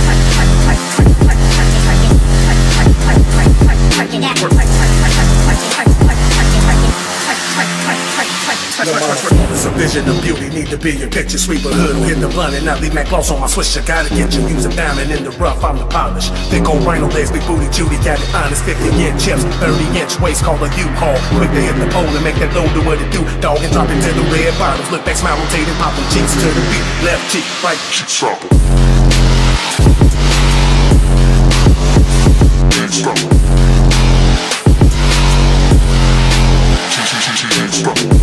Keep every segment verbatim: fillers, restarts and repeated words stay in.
Twerk it out. vision of beauty need to be your picture. Sweep a hood, hit the blunt and not leave my clothes on my swisher. Gotta get you, use a diamond in the rough, I'm the polish. Thick old rhino legs, big booty Judy, got it honest. Fifty inch chips, thirty inch waist, call a U-Haul. Quick to hit the pole and make that load do what it do. Dog and drop it to the red bottoms. Look back, smile, rotating, pop them cheeks to the beat. Left cheek, right cheek, stop it. Stop it. Stop it.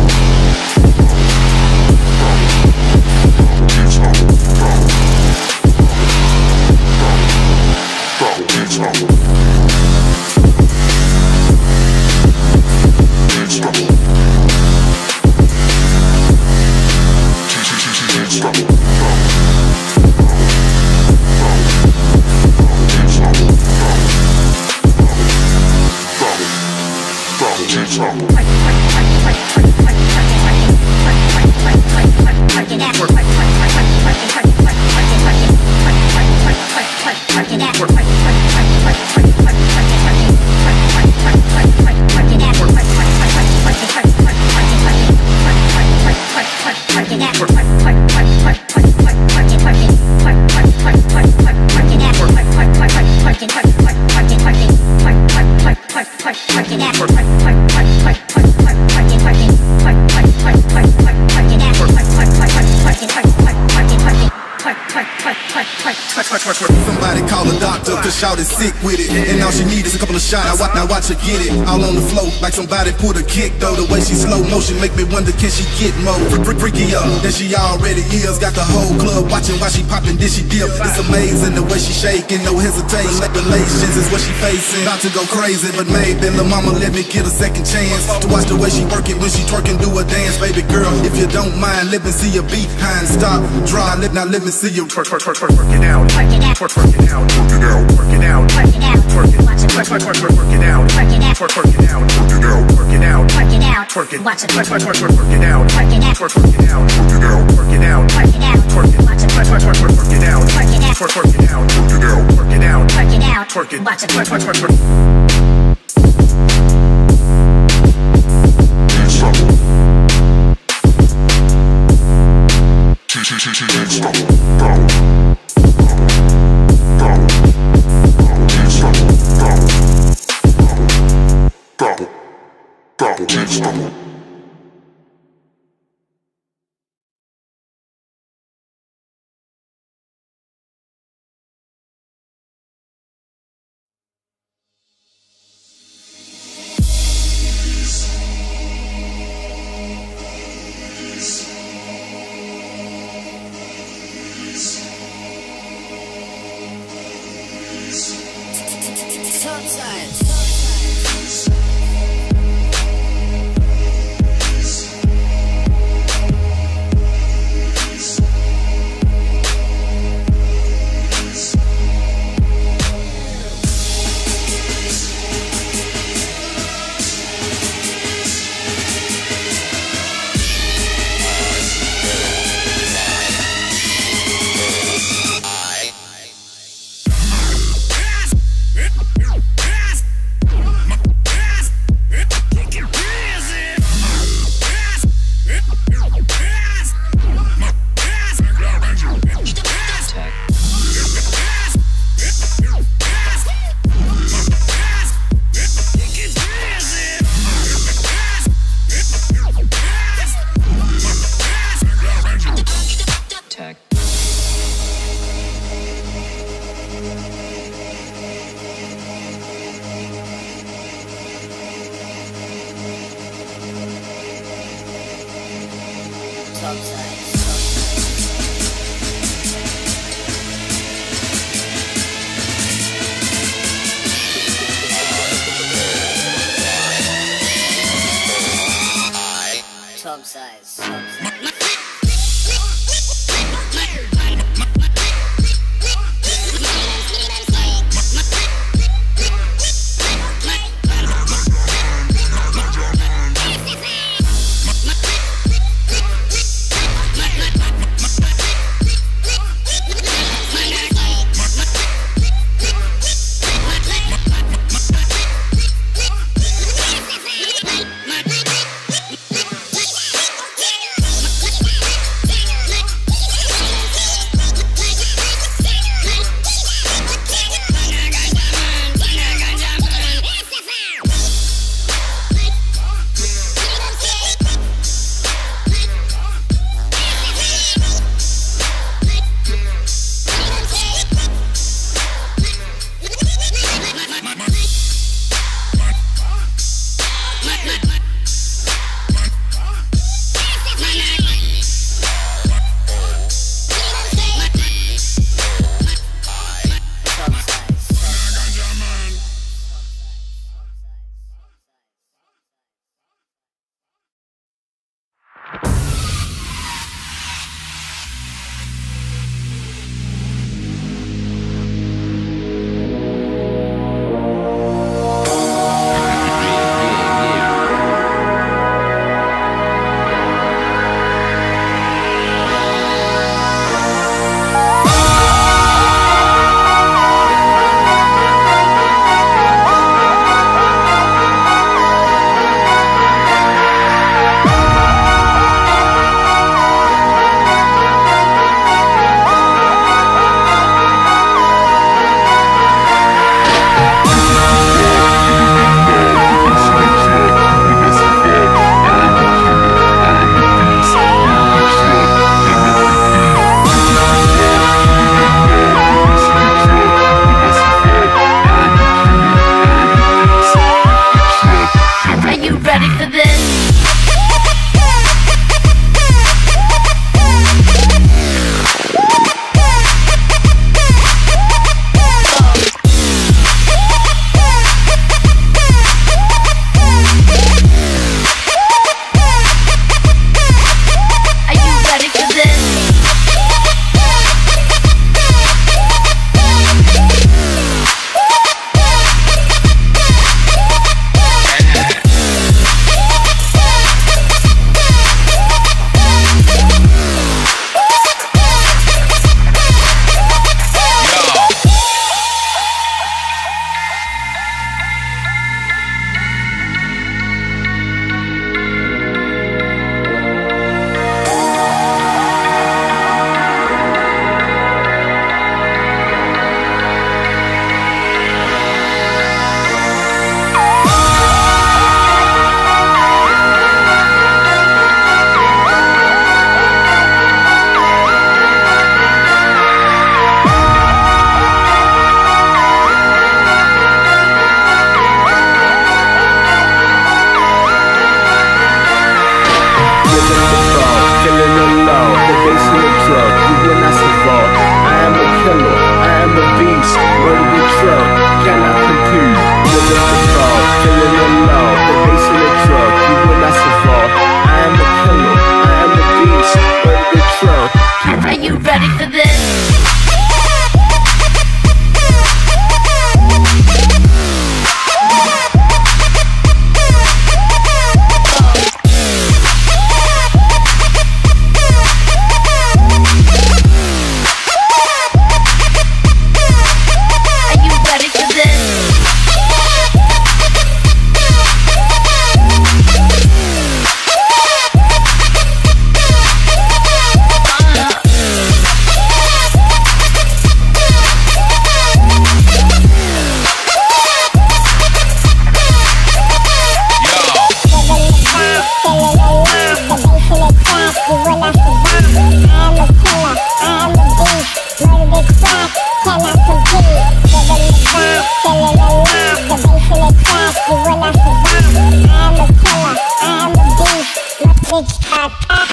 Somebody call a doctor, cause shawty's sick with it. And all she need is a couple of shots. Now watch, now watch her get it. All on the floor, like somebody put a kick though. The way she slow motion make me wonder, can she get more freakier than she already is? Got the whole club watching while she popping, did she dip? It's amazing the way she shaking, no hesitation. Relations is what she facing, about to go crazy. But maybe lil' mama let me get a second chance to watch the way she working when she twerking, do a dance. Baby girl, if you don't mind, let me see your behind. Stop, draw, let, now let me see you twerk, twerk, twerk, twerk, twerk it out. Twerk it out. Twerk, twerk it out. Twerk it out. Twerk it out. Twerk it out. Twerk it. Watch it. Twerk, twerk, twerk, twerk, twerk it out. Twerk it out. Twerk, twerk it out. Twerk it out. Twerk it out. Twerk it out. Twerk it. Watch it. Twerk, twerk, twerk, twerk, twerk it out. Twerk it out. Twerk, twerk it out. Twerk it out. Twerk it out. Twerk it out. Twerk it. Watch it. Twerk, twerk, twerk, twerk, twerk it out. Twerk it out. Twerk, twerk it out. Twerk it out. Twerk it out. Twerk it out. Twerk it. Watch it. Twerk, twerk, twerk, twerk. Stop. Stop. Stop. cannot compete. Feeling the vibe, feeling alive. The bass in the track, you will not survive. I am a killer, I am a beast. My bitch got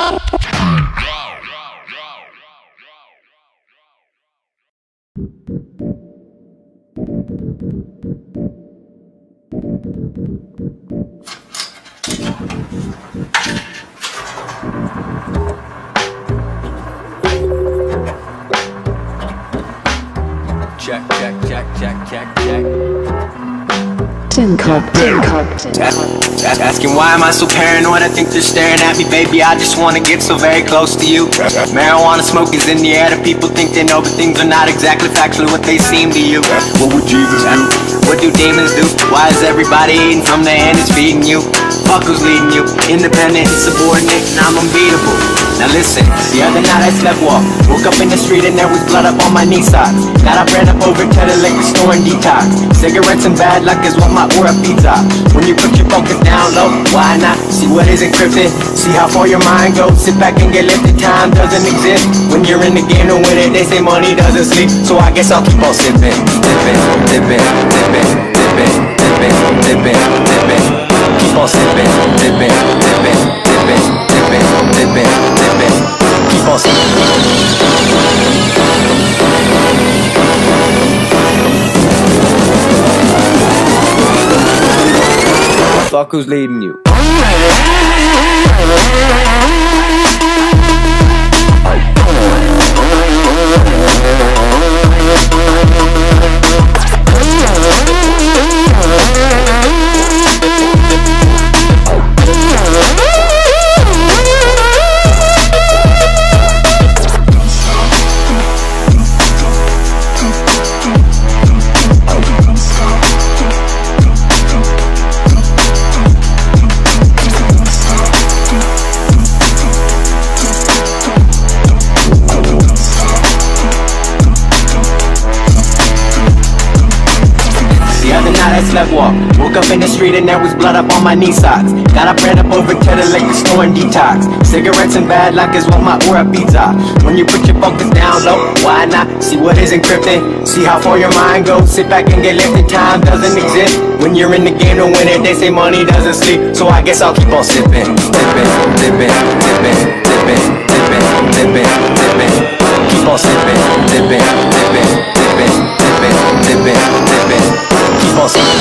Check, check, check, check, check, check. Tin Cup, Tin Cup, Tin Cup. Asking why am I so paranoid? I think they're staring at me, baby. I just wanna get so very close to you. Marijuana smoke is in the air. The people think they know, but things are not exactly factually what they seem to you. What would Jesus do? What do demons do? Why is everybody eating from their hand is feeding you? Fuck who's leading you? Independent, insubordinate, and I'm unbeatable. Now listen, the other night I slept walk. Woke up in the street and there was blood up on my knee socks. Got up, ran up over to the liquor store and detox. Cigarettes and bad luck is what my aura feeds off. When you put your focus down low, why not? See what is encrypted, see how far your mind goes. Sit back and get lifted, time doesn't exist. When you're in the game to win it, they say money doesn't sleep. So I guess I'll keep on sipping, sipping, sipping, sipping, sipping, sipping, sipping, sipping. Keep on sipping, sipping, sipping, sipping, sipping, sipping, sipping. Keep on sipping. Fuck who's leading you? I slept walk. Woke up in the street and there was blood up on my knee socks. Got up, ran up over to the liquor store and detox. Cigarettes and bad luck is what my aura feeds off. When you put your focus down low, why not? See what is encrypted, see how far your mind goes. Sit back and get lifted, time doesn't exist. When you're in the game to win it, they say money doesn't sleep. So I guess I'll keep on sipping, sipping, sipping, sipping, sipping, sipping, sipping, sipping. Keep on sipping, sipping, sipping, sipping, sipping, sipping, sipping. Keep on sipping.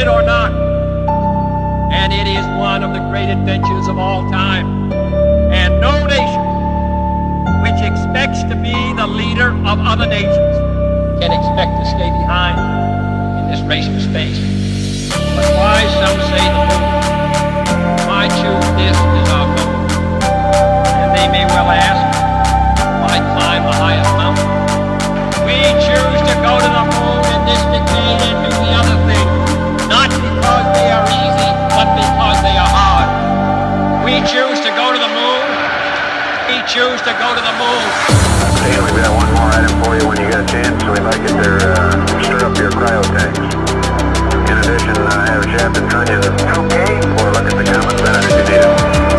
it or not. And it is one of the great adventures of all time. And no nation which expects to be the leader of other nations can expect to stay behind in this race for space. But why some say the moon? Why choose this as our goal? And they may well ask, why climb the highest mountain? We choose to go to the moon in this decade and do the other thing, not because they are easy, but because they are hard. We choose to go to the moon. We choose to go to the moon. Hey, we've got one more item for you when you get a chance. We'd like you to uh, stir up your cryo tanks. In addition, I uh, have Shaft and Trunnion okay, or look at the comments that if you need it.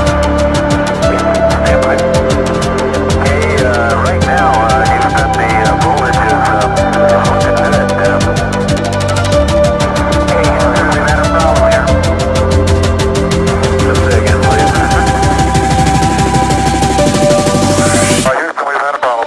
Stand by. Okay, uh, right now, uh, you've got the uh, voltage is uh, looking good. Uh, hey, uh, we've had a problem here. Let's say again, please. Oh, Houston, we've had a problem.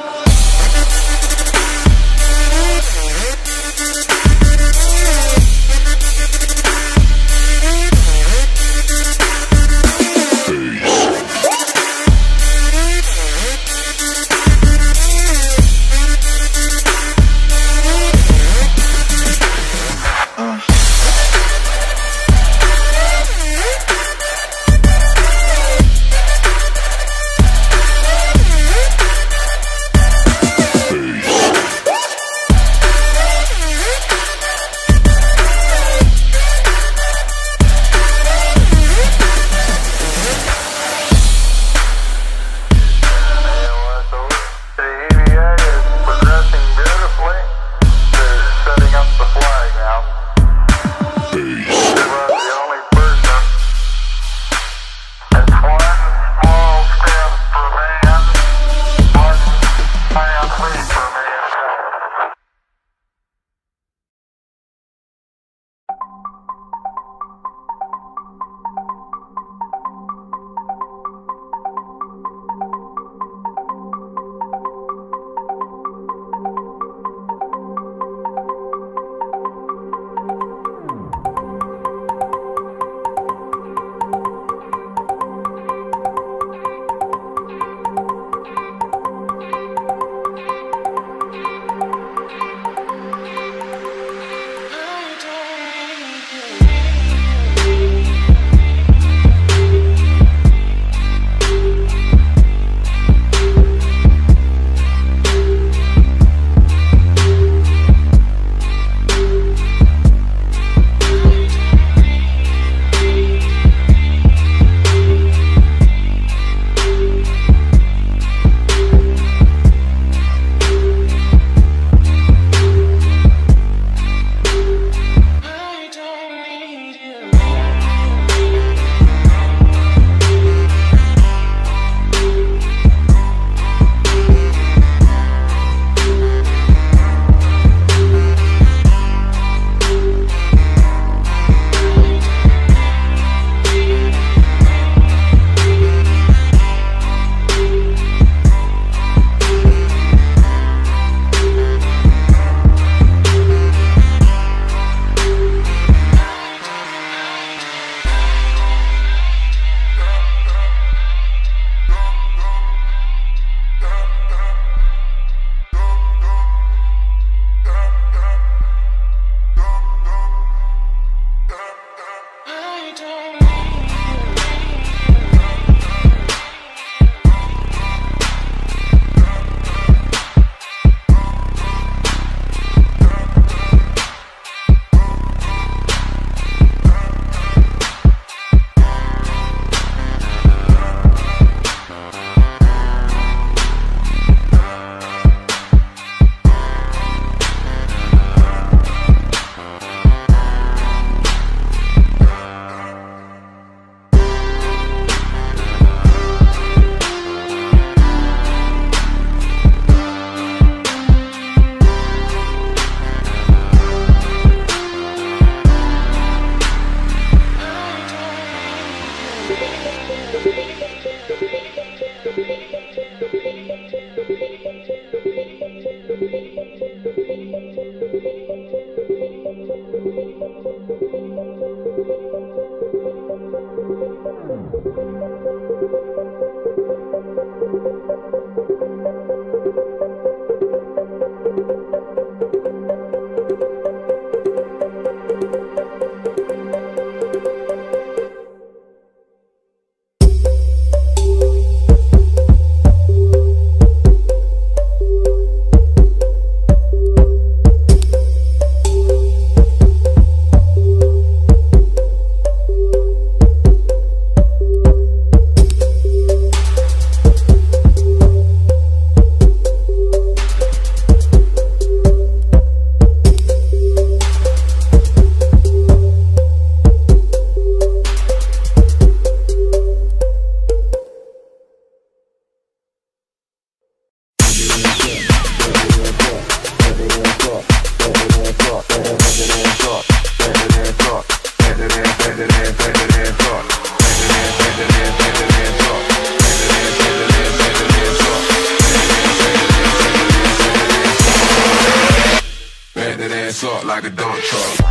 Like a dump truck.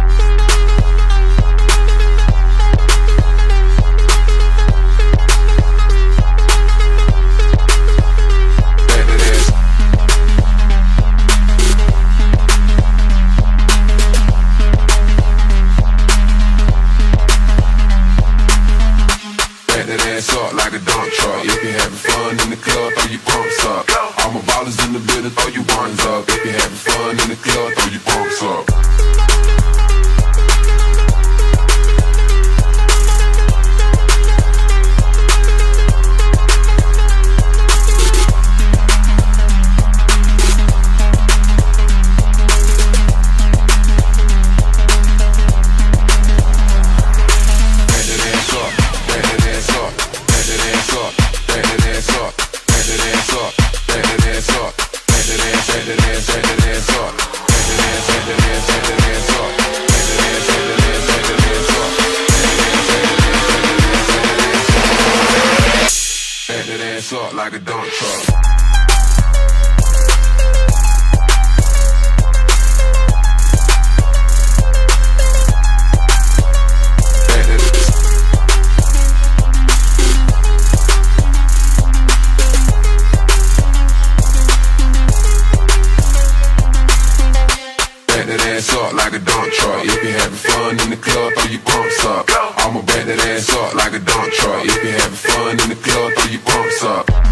Like a dump truck. If you're having fun in the club, throw your pumps up. All my ballers in the building, throw your ones up. If you're having fun in the club, throw your pumps up. Up like a dump truck. Up like a dump truck. If you're having fun in the club, throw your pumps up. I'ma back that ass up like a dump truck. If you're having fun in the club, throw your pumps up.